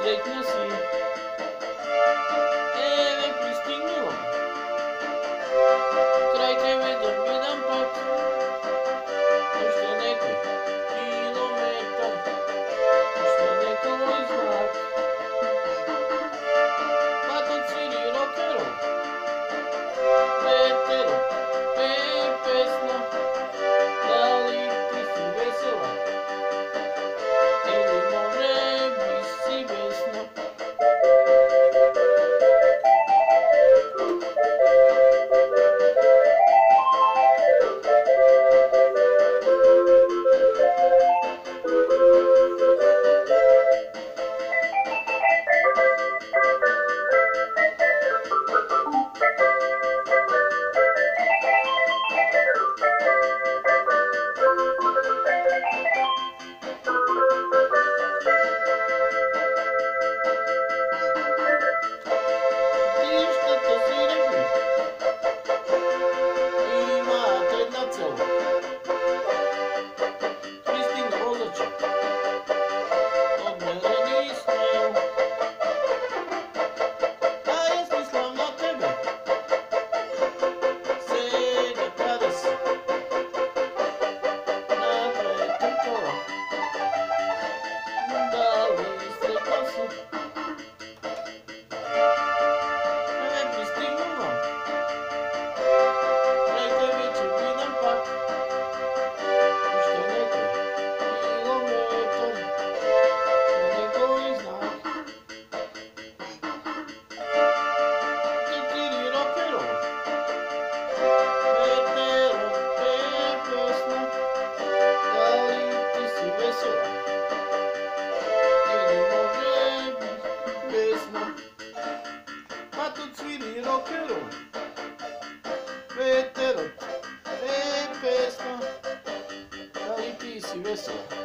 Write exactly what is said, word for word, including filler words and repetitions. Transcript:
sretna si. Evo je pristignulo. Kraj tebe do jedan pak. Možda nekoj kilometar. Možda nekoj znak. Pa to cviri rockero. Vetero, peje pesma. Da li ti si vesela? Ili može bi si besna? Vetero, e pesma, da li ti si vesela?